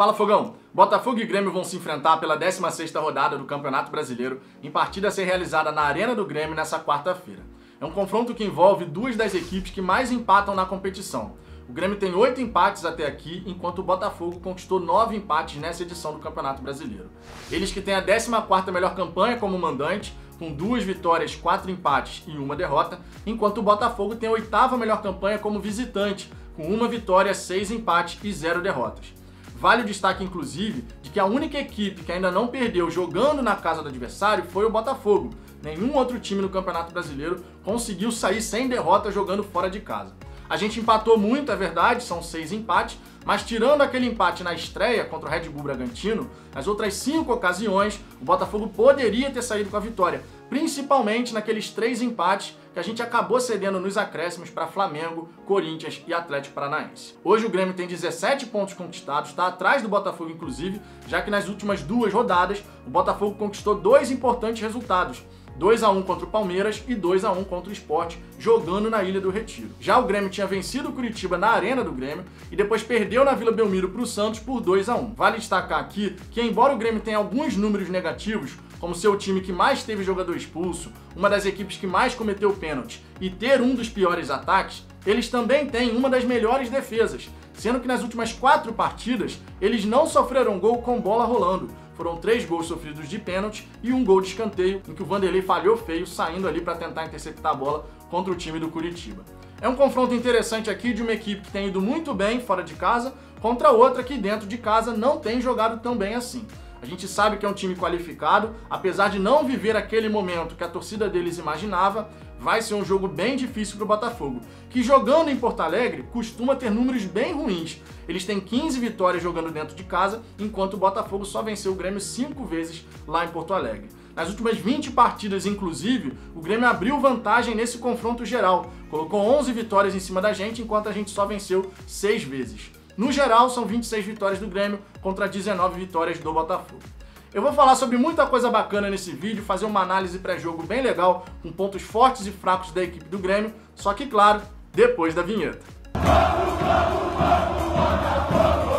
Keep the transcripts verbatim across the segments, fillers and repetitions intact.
Fala, Fogão! Botafogo e Grêmio vão se enfrentar pela décima sexta rodada do Campeonato Brasileiro em partida a ser realizada na Arena do Grêmio nessa quarta-feira. É um confronto que envolve duas das equipes que mais empatam na competição. O Grêmio tem oito empates até aqui, enquanto o Botafogo conquistou nove empates nessa edição do Campeonato Brasileiro. Eles que têm a décima quarta melhor campanha como mandante, com duas vitórias, quatro empates e uma derrota, enquanto o Botafogo tem a oitava melhor campanha como visitante, com uma vitória, seis empates e zero derrotas. Vale o destaque, inclusive, de que a única equipe que ainda não perdeu jogando na casa do adversário foi o Botafogo. Nenhum outro time no Campeonato Brasileiro conseguiu sair sem derrota jogando fora de casa. A gente empatou muito, é verdade, são seis empates, mas tirando aquele empate na estreia contra o Red Bull Bragantino, nas outras cinco ocasiões, o Botafogo poderia ter saído com a vitória, principalmente naqueles três empates que a gente acabou cedendo nos acréscimos para Flamengo, Corinthians e Atlético Paranaense. Hoje o Grêmio tem dezessete pontos conquistados, está atrás do Botafogo inclusive, já que nas últimas duas rodadas o Botafogo conquistou dois importantes resultados, dois a um contra o Palmeiras e dois a um contra o Sport, jogando na Ilha do Retiro. Já o Grêmio tinha vencido o Curitiba na Arena do Grêmio e depois perdeu na Vila Belmiro para o Santos por dois a um. Vale destacar aqui que, embora o Grêmio tenha alguns números negativos, como ser o time que mais teve jogador expulso, uma das equipes que mais cometeu pênalti e ter um dos piores ataques, eles também têm uma das melhores defesas, sendo que nas últimas quatro partidas eles não sofreram gol com bola rolando. Foram três gols sofridos de pênalti e um gol de escanteio, em que o Vanderlei falhou feio, saindo ali para tentar interceptar a bola contra o time do Curitiba. É um confronto interessante aqui de uma equipe que tem ido muito bem fora de casa, contra outra que dentro de casa não tem jogado tão bem assim. A gente sabe que é um time qualificado, apesar de não viver aquele momento que a torcida deles imaginava, vai ser um jogo bem difícil para o Botafogo, que jogando em Porto Alegre costuma ter números bem ruins. Eles têm quinze vitórias jogando dentro de casa, enquanto o Botafogo só venceu o Grêmio cinco vezes lá em Porto Alegre. Nas últimas vinte partidas, inclusive, o Grêmio abriu vantagem nesse confronto geral, colocou onze vitórias em cima da gente, enquanto a gente só venceu seis vezes. No geral, são vinte e seis vitórias do Grêmio contra dezenove vitórias do Botafogo. Eu vou falar sobre muita coisa bacana nesse vídeo, fazer uma análise pré-jogo bem legal, com pontos fortes e fracos da equipe do Grêmio, só que, claro, depois da vinheta. Vamos, vamos, vamos, Botafogo!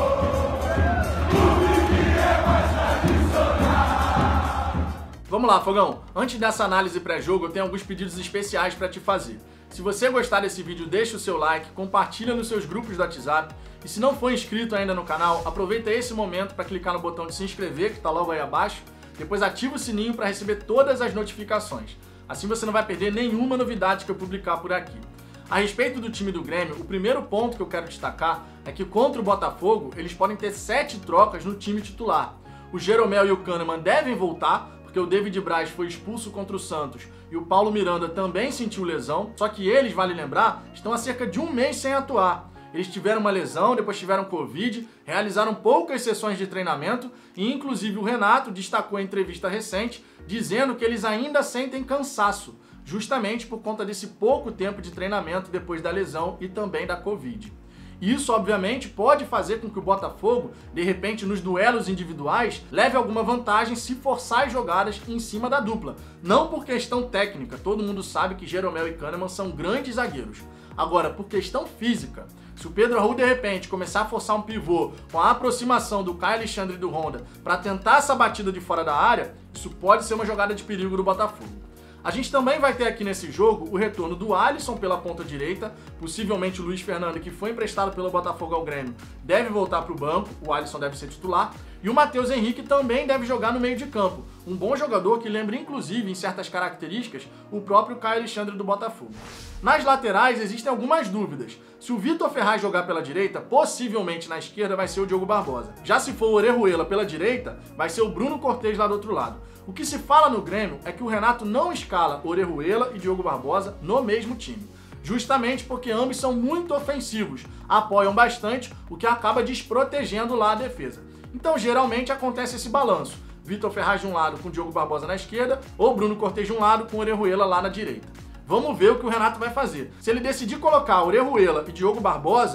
Vamos lá, Fogão. Antes dessa análise pré-jogo, eu tenho alguns pedidos especiais para te fazer. Se você gostar desse vídeo, deixa o seu like, compartilha nos seus grupos do WhatsApp. E se não for inscrito ainda no canal, aproveita esse momento para clicar no botão de se inscrever, que está logo aí abaixo. Depois ativa o sininho para receber todas as notificações. Assim você não vai perder nenhuma novidade que eu publicar por aqui. A respeito do time do Grêmio, o primeiro ponto que eu quero destacar é que contra o Botafogo, eles podem ter sete trocas no time titular. O Jeromel e o Kahneman devem voltar, porque o David Braz foi expulso contra o Santos e o Paulo Miranda também sentiu lesão, só que eles, vale lembrar, estão há cerca de um mês sem atuar. Eles tiveram uma lesão, depois tiveram Covid, realizaram poucas sessões de treinamento e inclusive o Renato destacou em entrevista recente dizendo que eles ainda sentem cansaço, justamente por conta desse pouco tempo de treinamento depois da lesão e também da Covid. Isso, obviamente, pode fazer com que o Botafogo, de repente, nos duelos individuais, leve alguma vantagem se forçar as jogadas em cima da dupla. Não por questão técnica, todo mundo sabe que Jeromel e Kahneman são grandes zagueiros. Agora, por questão física, se o Pedro Raul, de repente, começar a forçar um pivô com a aproximação do Caio Alexandre e do Honda para tentar essa batida de fora da área, isso pode ser uma jogada de perigo do Botafogo. A gente também vai ter aqui nesse jogo o retorno do Alisson pela ponta direita, possivelmente o Luiz Fernando, que foi emprestado pelo Botafogo ao Grêmio, deve voltar para o banco, o Alisson deve ser titular, e o Matheus Henrique também deve jogar no meio de campo, um bom jogador que lembra inclusive em certas características o próprio Caio Alexandre do Botafogo. Nas laterais existem algumas dúvidas. Se o Vitor Ferraz jogar pela direita, possivelmente na esquerda vai ser o Diogo Barbosa. Já se for o Orejuela pela direita, vai ser o Bruno Cortez lá do outro lado. O que se fala no Grêmio é que o Renato não escala Orejuela e Diogo Barbosa no mesmo time, justamente porque ambos são muito ofensivos, apoiam bastante, o que acaba desprotegendo lá a defesa. Então geralmente acontece esse balanço, Vitor Ferraz de um lado com Diogo Barbosa na esquerda, ou Bruno Cortez de um lado com Orejuela lá na direita. Vamos ver o que o Renato vai fazer. Se ele decidir colocar Orejuela e Diogo Barbosa, o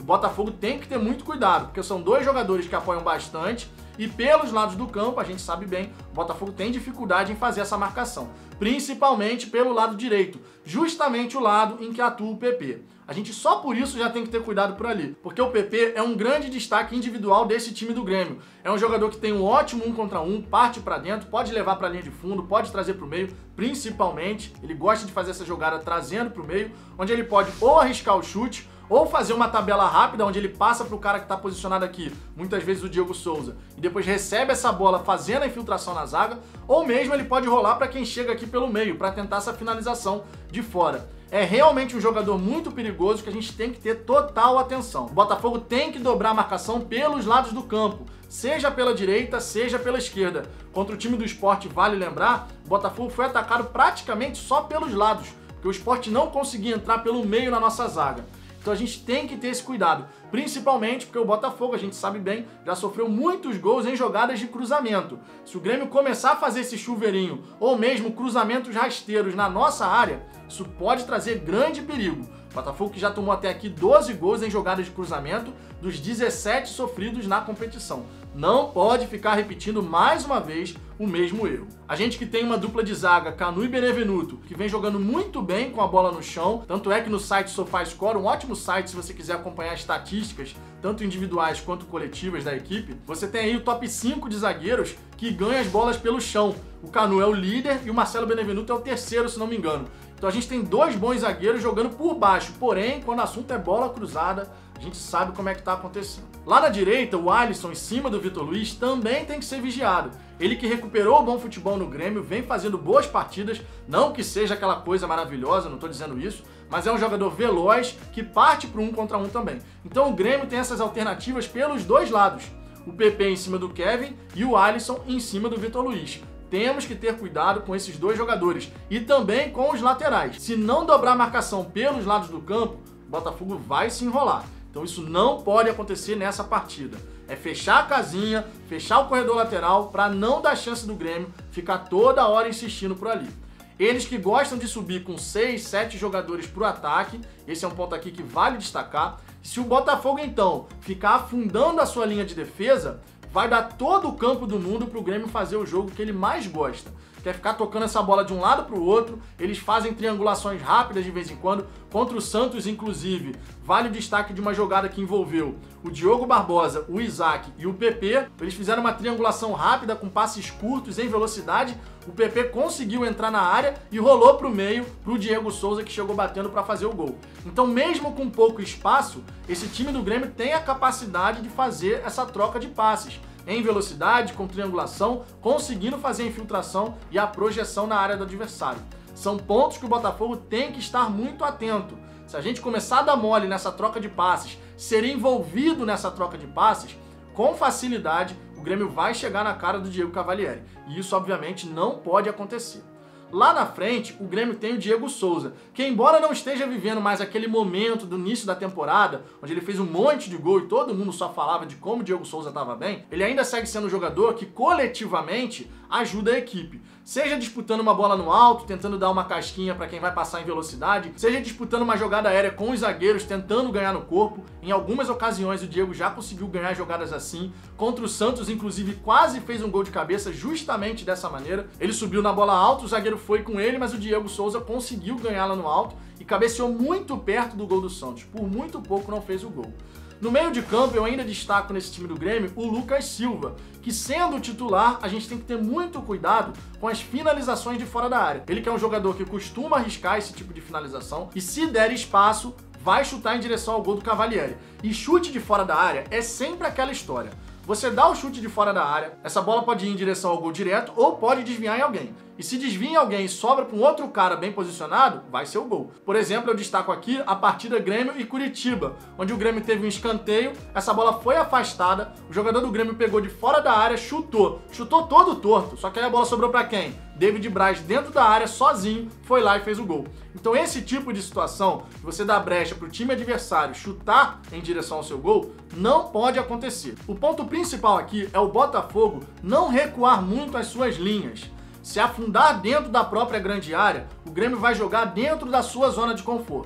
o Botafogo tem que ter muito cuidado, porque são dois jogadores que apoiam bastante e pelos lados do campo, a gente sabe bem, o Botafogo tem dificuldade em fazer essa marcação, principalmente pelo lado direito, justamente o lado em que atua o P P. A gente só por isso já tem que ter cuidado por ali, porque o P P é um grande destaque individual desse time do Grêmio. É um jogador que tem um ótimo um contra um, parte pra dentro, pode levar pra linha de fundo, pode trazer pro meio, principalmente, ele gosta de fazer essa jogada trazendo pro meio, onde ele pode ou arriscar o chute, ou fazer uma tabela rápida, onde ele passa pro cara que tá posicionado aqui, muitas vezes o Diego Souza, e depois recebe essa bola fazendo a infiltração na zaga, ou mesmo ele pode rolar para quem chega aqui pelo meio, para tentar essa finalização de fora. É realmente um jogador muito perigoso que a gente tem que ter total atenção. O Botafogo tem que dobrar a marcação pelos lados do campo, seja pela direita, seja pela esquerda. Contra o time do Sport, vale lembrar, o Botafogo foi atacado praticamente só pelos lados, porque o Sport não conseguia entrar pelo meio na nossa zaga. Então a gente tem que ter esse cuidado, principalmente porque o Botafogo, a gente sabe bem, já sofreu muitos gols em jogadas de cruzamento. Se o Grêmio começar a fazer esse chuveirinho, ou mesmo cruzamentos rasteiros na nossa área, isso pode trazer grande perigo. O Botafogo que já tomou até aqui doze gols em jogadas de cruzamento dos dezessete sofridos na competição. Não pode ficar repetindo mais uma vez o mesmo erro. A gente que tem uma dupla de zaga, Canu e Benevenuto, que vem jogando muito bem com a bola no chão, tanto é que no site SofaScore, um ótimo site se você quiser acompanhar estatísticas, tanto individuais quanto coletivas da equipe, você tem aí o top cinco de zagueiros que ganham as bolas pelo chão. O Canu é o líder e o Marcelo Benevenuto é o terceiro, se não me engano. Então a gente tem dois bons zagueiros jogando por baixo, porém, quando o assunto é bola cruzada, a gente sabe como é que tá acontecendo. Lá na direita, o Alisson, em cima do Vitor Luiz, também tem que ser vigiado. Ele que recuperou o bom futebol no Grêmio, vem fazendo boas partidas, não que seja aquela coisa maravilhosa, não tô dizendo isso, mas é um jogador veloz que parte pro um contra um também. Então o Grêmio tem essas alternativas pelos dois lados. O P P em cima do Kevin e o Alisson em cima do Vitor Luiz. Temos que ter cuidado com esses dois jogadores e também com os laterais. Se não dobrar a marcação pelos lados do campo, o Botafogo vai se enrolar. Então isso não pode acontecer nessa partida. É fechar a casinha, fechar o corredor lateral para não dar chance do Grêmio ficar toda hora insistindo por ali. Eles que gostam de subir com seis, sete jogadores para o ataque, esse é um ponto aqui que vale destacar. Se o Botafogo então ficar afundando a sua linha de defesa, vai dar todo o campo do mundo para o Grêmio fazer o jogo que ele mais gosta. Quer ficar tocando essa bola de um lado para o outro, eles fazem triangulações rápidas de vez em quando, contra o Santos inclusive. Vale o destaque de uma jogada que envolveu o Diogo Barbosa, o Isaac e o P P. Eles fizeram uma triangulação rápida com passes curtos em velocidade. O P P conseguiu entrar na área e rolou para o meio para o Diego Souza, que chegou batendo para fazer o gol. Então mesmo com pouco espaço, esse time do Grêmio tem a capacidade de fazer essa troca de passes em velocidade, com triangulação, conseguindo fazer a infiltração e a projeção na área do adversário. São pontos que o Botafogo tem que estar muito atento. Se a gente começar a dar mole nessa troca de passes, ser envolvido nessa troca de passes, com facilidade o Grêmio vai chegar na cara do Diego Cavalieri. E isso obviamente não pode acontecer. Lá na frente, o Grêmio tem o Diego Souza, que embora não esteja vivendo mais aquele momento do início da temporada, onde ele fez um monte de gol e todo mundo só falava de como o Diego Souza estava bem, ele ainda segue sendo um jogador que coletivamente ajuda a equipe. Seja disputando uma bola no alto, tentando dar uma casquinha para quem vai passar em velocidade, seja disputando uma jogada aérea com os zagueiros, tentando ganhar no corpo. Em algumas ocasiões o Diego já conseguiu ganhar jogadas assim. Contra o Santos, inclusive, quase fez um gol de cabeça justamente dessa maneira. Ele subiu na bola alta, o zagueiro foi com ele, mas o Diego Souza conseguiu ganhá-la no alto e cabeceou muito perto do gol do Santos. Por muito pouco não fez o gol. No meio de campo, eu ainda destaco nesse time do Grêmio o Lucas Silva, que sendo titular, a gente tem que ter muito cuidado com as finalizações de fora da área. Ele que é um jogador que costuma arriscar esse tipo de finalização e se der espaço, vai chutar em direção ao gol do Cavalieri. E chute de fora da área é sempre aquela história. Você dá o chute de fora da área, essa bola pode ir em direção ao gol direto ou pode desviar em alguém. E se desvia em alguém e sobra para um outro cara bem posicionado, vai ser o gol. Por exemplo, eu destaco aqui a partida Grêmio e Curitiba, onde o Grêmio teve um escanteio, essa bola foi afastada, o jogador do Grêmio pegou de fora da área, chutou, chutou todo torto, só que aí a bola sobrou para quem? David Braz dentro da área, sozinho, foi lá e fez o gol. Então esse tipo de situação, que você dá brecha para o time adversário chutar em direção ao seu gol, não pode acontecer. O ponto principal aqui é o Botafogo não recuar muito as suas linhas. Se afundar dentro da própria grande área, o Grêmio vai jogar dentro da sua zona de conforto.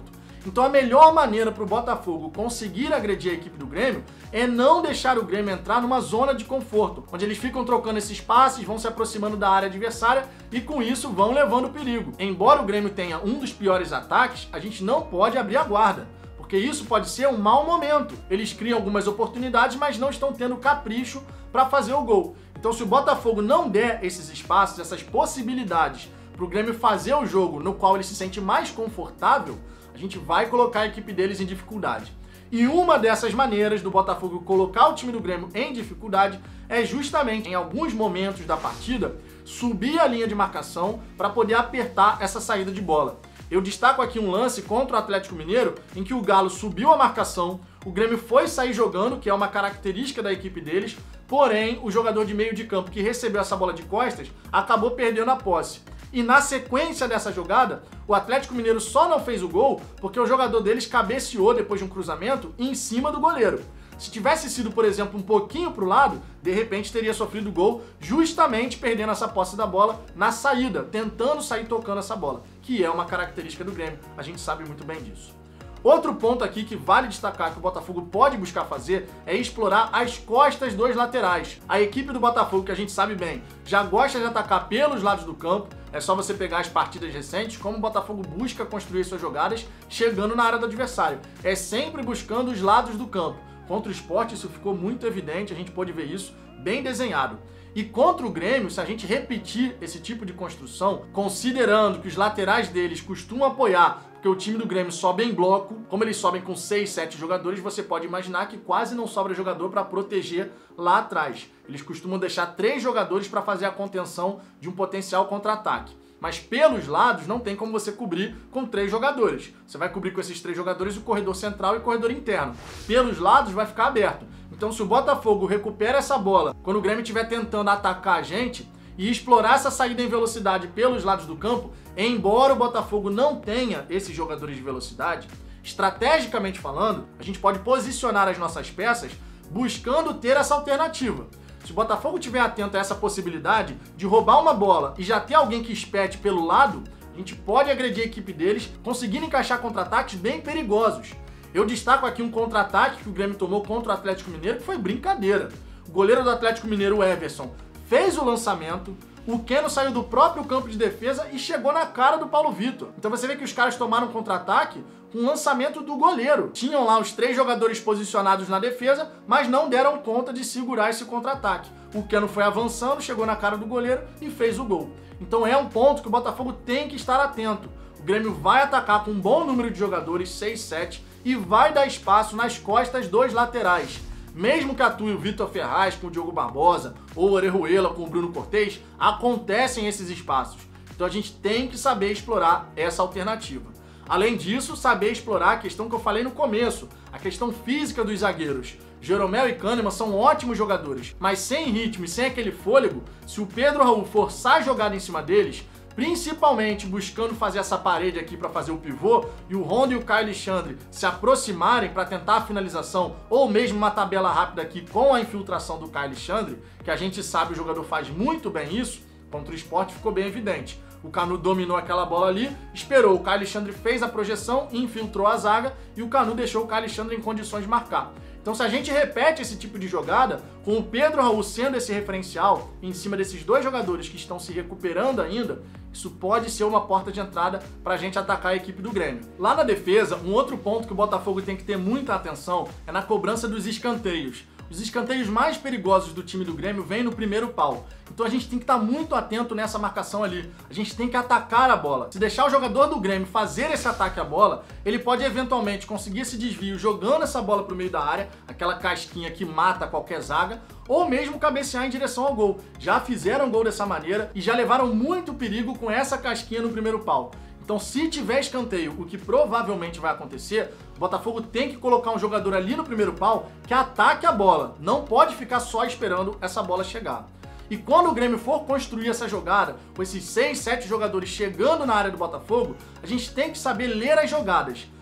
Então a melhor maneira para o Botafogo conseguir agredir a equipe do Grêmio é não deixar o Grêmio entrar numa zona de conforto, onde eles ficam trocando esses passes, vão se aproximando da área adversária e com isso vão levando perigo. Embora o Grêmio tenha um dos piores ataques, a gente não pode abrir a guarda, porque isso pode ser um mau momento. Eles criam algumas oportunidades, mas não estão tendo capricho para fazer o gol. Então se o Botafogo não der esses espaços, essas possibilidades para o Grêmio fazer o jogo no qual ele se sente mais confortável, a gente vai colocar a equipe deles em dificuldade. E uma dessas maneiras do Botafogo colocar o time do Grêmio em dificuldade é justamente, em alguns momentos da partida, subir a linha de marcação para poder apertar essa saída de bola. Eu destaco aqui um lance contra o Atlético Mineiro, em que o Galo subiu a marcação, o Grêmio foi sair jogando, que é uma característica da equipe deles, porém, o jogador de meio de campo que recebeu essa bola de costas acabou perdendo a posse. E na sequência dessa jogada, o Atlético Mineiro só não fez o gol porque o jogador deles cabeceou depois de um cruzamento em cima do goleiro. Se tivesse sido, por exemplo, um pouquinho para o lado, de repente teria sofrido gol justamente perdendo essa posse da bola na saída, tentando sair tocando essa bola, que é uma característica do Grêmio, a gente sabe muito bem disso. Outro ponto aqui que vale destacar que o Botafogo pode buscar fazer é explorar as costas dos laterais. A equipe do Botafogo, que a gente sabe bem, já gosta de atacar pelos lados do campo. É só você pegar as partidas recentes, como o Botafogo busca construir suas jogadas chegando na área do adversário. É sempre buscando os lados do campo. Contra o Sport isso ficou muito evidente, a gente pôde ver isso bem desenhado. E contra o Grêmio, se a gente repetir esse tipo de construção, considerando que os laterais deles costumam apoiar, porque o time do Grêmio sobe em bloco, como eles sobem com seis, sete jogadores, você pode imaginar que quase não sobra jogador para proteger lá atrás. Eles costumam deixar três jogadores para fazer a contenção de um potencial contra-ataque. Mas pelos lados não tem como você cobrir com três jogadores. Você vai cobrir com esses três jogadores o corredor central e o corredor interno. Pelos lados vai ficar aberto. Então se o Botafogo recupera essa bola, quando o Grêmio estiver tentando atacar a gente e explorar essa saída em velocidade pelos lados do campo, embora o Botafogo não tenha esses jogadores de velocidade, estrategicamente falando, a gente pode posicionar as nossas peças buscando ter essa alternativa. Se o Botafogo estiver atento a essa possibilidade de roubar uma bola e já ter alguém que espete pelo lado, a gente pode agredir a equipe deles, conseguindo encaixar contra-ataques bem perigosos. Eu destaco aqui um contra-ataque que o Grêmio tomou contra o Atlético Mineiro, que foi brincadeira. O goleiro do Atlético Mineiro, o Everson, fez o lançamento, o Keno saiu do próprio campo de defesa e chegou na cara do Paulo Vitor. Então você vê que os caras tomaram contra-ataque com o lançamento do goleiro. Tinham lá os três jogadores posicionados na defesa, mas não deram conta de segurar esse contra-ataque. O Keno foi avançando, chegou na cara do goleiro e fez o gol. Então é um ponto que o Botafogo tem que estar atento. O Grêmio vai atacar com um bom número de jogadores, seis, sete, e vai dar espaço nas costas dos laterais. Mesmo que atue o Vitor Ferraz com o Diogo Barbosa ou o Orejuela com o Bruno Cortez, acontecem esses espaços. Então a gente tem que saber explorar essa alternativa. Além disso, saber explorar a questão que eu falei no começo, a questão física dos zagueiros. Jeromel e Kahneman são ótimos jogadores, mas sem ritmo e sem aquele fôlego, se o Pedro Raul forçar a jogada em cima deles, principalmente buscando fazer essa parede aqui para fazer o pivô, e o Ronda e o Caio Alexandre se aproximarem para tentar a finalização, ou mesmo uma tabela rápida aqui com a infiltração do Caio Alexandre, que a gente sabe o jogador faz muito bem isso, contra o Sport ficou bem evidente. O Canu dominou aquela bola ali, esperou, o Caio Alexandre fez a projeção, infiltrou a zaga e o Canu deixou o Caio Alexandre em condições de marcar. Então se a gente repete esse tipo de jogada, com o Pedro Raul sendo esse referencial em cima desses dois jogadores que estão se recuperando ainda, isso pode ser uma porta de entrada para a gente atacar a equipe do Grêmio. Lá na defesa, um outro ponto que o Botafogo tem que ter muita atenção é na cobrança dos escanteios. Os escanteios mais perigosos do time do Grêmio vêm no primeiro pau. Então a gente tem que estar muito atento nessa marcação ali. A gente tem que atacar a bola. Se deixar o jogador do Grêmio fazer esse ataque à bola, ele pode eventualmente conseguir esse desvio jogando essa bola para o meio da área, aquela casquinha que mata qualquer zaga, ou mesmo cabecear em direção ao gol. Já fizeram gol dessa maneira e já levaram muito perigo com essa casquinha no primeiro pau. Então, se tiver escanteio, o que provavelmente vai acontecer, o Botafogo tem que colocar um jogador ali no primeiro pau que ataque a bola. Não pode ficar só esperando essa bola chegar. E quando o Grêmio for construir essa jogada, com esses seis, sete jogadores chegando na área do Botafogo, a gente tem que saber ler as jogadas.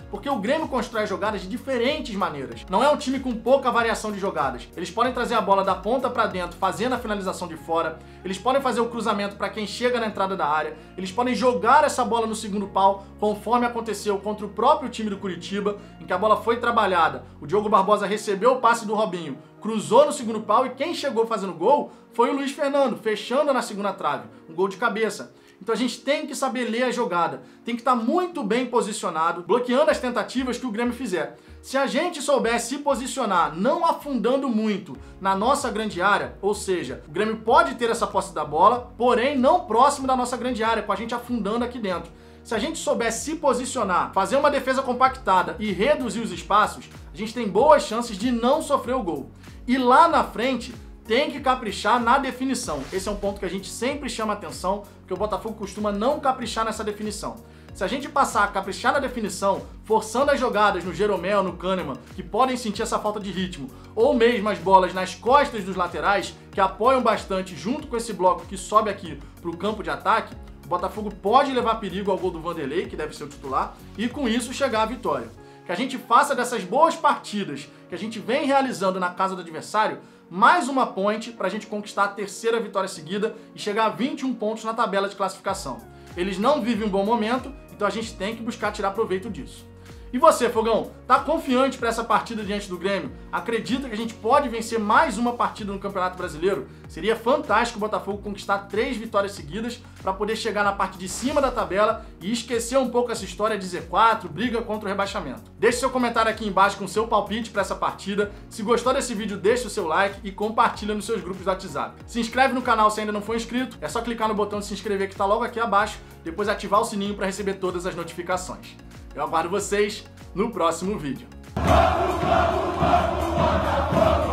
porque o Grêmio constrói jogadas de diferentes maneiras. Não é um time com pouca variação de jogadas. Eles podem trazer a bola da ponta para dentro, fazendo a finalização de fora. Eles podem fazer o cruzamento para quem chega na entrada da área. Eles podem jogar essa bola no segundo pau, conforme aconteceu contra o próprio time do Curitiba, em que a bola foi trabalhada. O Diogo Barbosa recebeu o passe do Robinho, cruzou no segundo pau e quem chegou fazendo gol foi o Luiz Fernando, fechando na segunda trave. Um gol de cabeça. Então a gente tem que saber ler a jogada, tem que estar muito bem posicionado, bloqueando as tentativas que o Grêmio fizer. Se a gente souber se posicionar, não afundando muito na nossa grande área, ou seja, o Grêmio pode ter essa posse da bola, porém não próximo da nossa grande área, com a gente afundando aqui dentro. Se a gente souber se posicionar, fazer uma defesa compactada e reduzir os espaços, a gente tem boas chances de não sofrer o gol. E lá na frente, tem que caprichar na definição. Esse é um ponto que a gente sempre chama atenção, porque o Botafogo costuma não caprichar nessa definição. Se a gente passar a caprichar na definição, forçando as jogadas no Jeromel, no Kahneman, que podem sentir essa falta de ritmo, ou mesmo as bolas nas costas dos laterais, que apoiam bastante junto com esse bloco que sobe aqui para o campo de ataque, o Botafogo pode levar perigo ao gol do Vanderlei, que deve ser o titular, e com isso chegar à vitória. Que a gente faça dessas boas partidas que a gente vem realizando na casa do adversário, mais uma ponte para a gente conquistar a terceira vitória seguida e chegar a vinte e um pontos na tabela de classificação. Eles não vivem um bom momento, então a gente tem que buscar tirar proveito disso. E você, Fogão, tá confiante para essa partida diante do Grêmio? Acredita que a gente pode vencer mais uma partida no Campeonato Brasileiro? Seria fantástico o Botafogo conquistar três vitórias seguidas para poder chegar na parte de cima da tabela e esquecer um pouco essa história de Z quatro, briga contra o rebaixamento. Deixe seu comentário aqui embaixo com seu palpite para essa partida. Se gostou desse vídeo, deixe o seu like e compartilha nos seus grupos do WhatsApp. Se inscreve no canal se ainda não for inscrito, é só clicar no botão de se inscrever que está logo aqui abaixo, depois ativar o sininho para receber todas as notificações. Eu aguardo vocês no próximo vídeo. Vamos, vamos, vamos,